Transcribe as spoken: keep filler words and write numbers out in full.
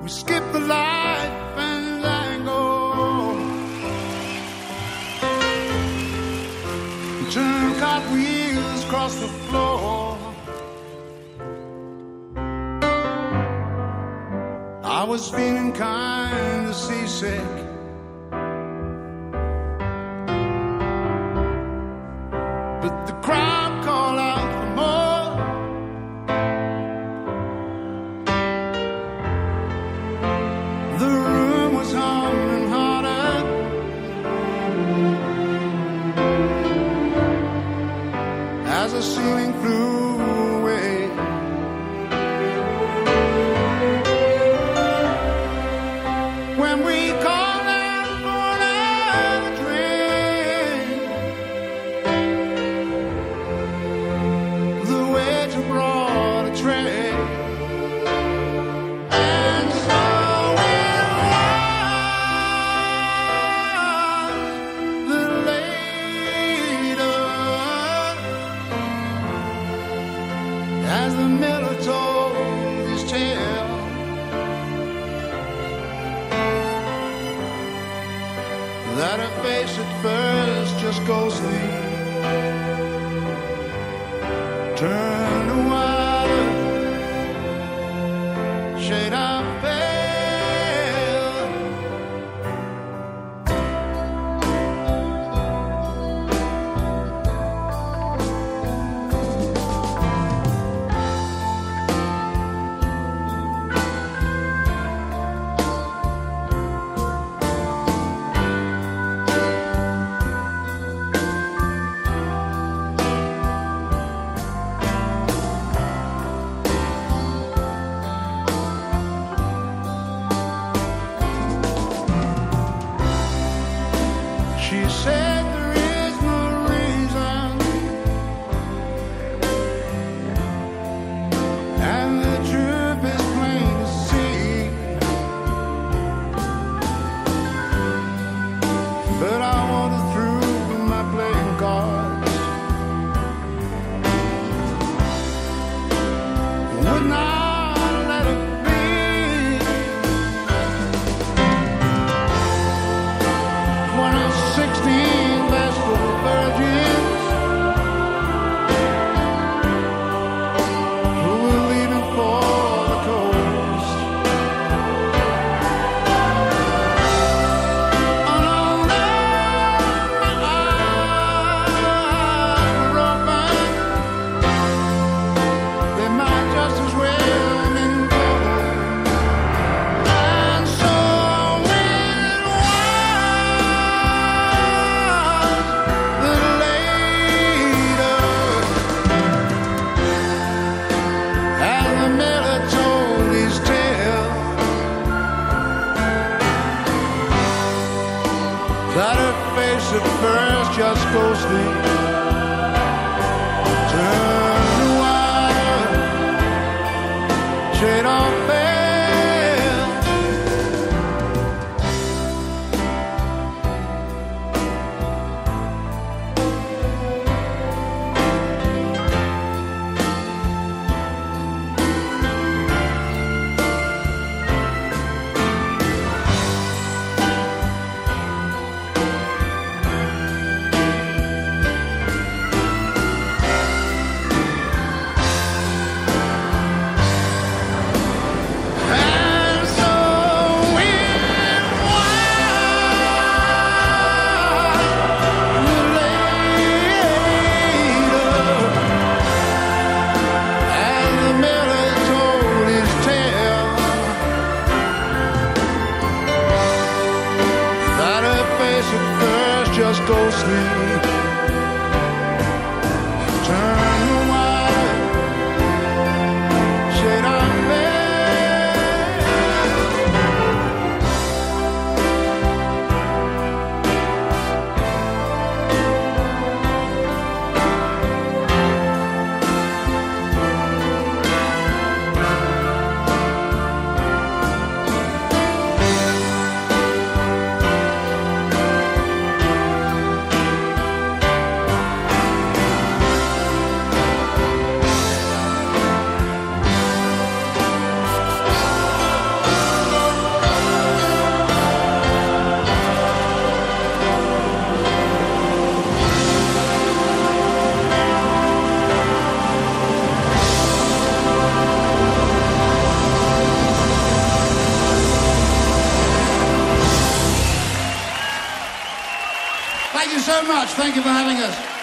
We skip the light fandango, turn cartwheels across the floor. I was feeling kind of seasick, but the crowd called out for more. The room was humming harder, as the ceiling flew away. When we called out for another drink, the waiter brought a tray, and so it was that later, as the miller told his tale, that her face at first just ghostly turned to water, shade of pale. She said there is no reason, and the truth is plain to see, but I wanted through my playing cards, would not let it be. When I was sixteen vestal virgins who were leaving for the coast, and although my eyes were open, they might just as well have been closed. And so it was that later, as the miller told his tale, that her face at first just ghostly turned to water, shade of pale. And so it was later, as the miller told his tale, that her face at first just ghostly turned to water, shade of pale. so much. Thank you for having us.